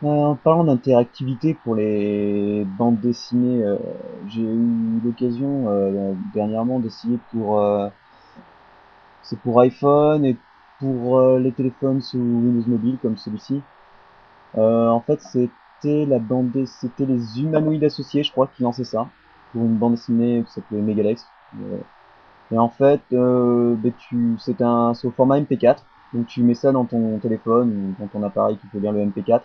En parlant d'interactivité pour les bandes dessinées, j'ai eu l'occasion dernièrement d'essayer c'est pour iPhone et pour les téléphones sous Windows Mobile comme celui-ci. En fait, c'était les Humanoïdes Associés, je crois, qui lançaient ça pour une bande dessinée qui s'appelait Megalex. Et en fait, c'est au format MP4, donc tu mets ça dans ton téléphone ou dans ton appareil qui peut lire le MP4.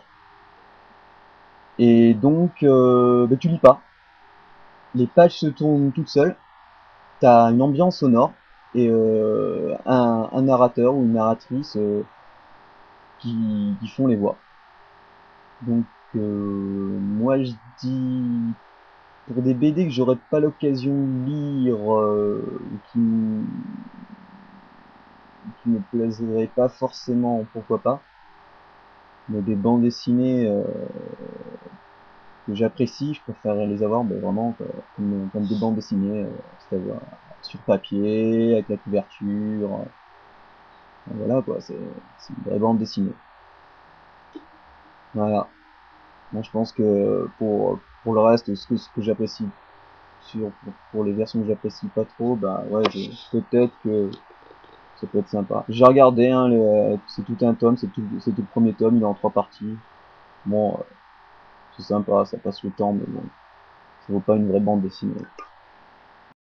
Et donc, tu lis pas. Les pages se tournent toutes seules. T'as une ambiance sonore et un narrateur ou une narratrice qui font les voix. Donc, moi je dis pour des BD que j'aurais pas l'occasion de lire, qui me plaiseraient pas forcément, pourquoi pas. Mais des bandes dessinées que j'apprécie, je préfère les avoir vraiment comme des bandes dessinées, c'est-à-dire sur papier, avec la couverture. Voilà quoi, c'est une vraie bande dessinée. Voilà. Moi je pense que pour le reste, ce que j'apprécie pour les versions que j'apprécie pas trop, bah ouais, peut-être que ça peut être sympa. J'ai regardé, hein, c'est tout un tome, c'est tout le premier tome, il est en 3 parties. Bon, c'est sympa, ça passe le temps, mais bon, ça vaut pas une vraie bande dessinée.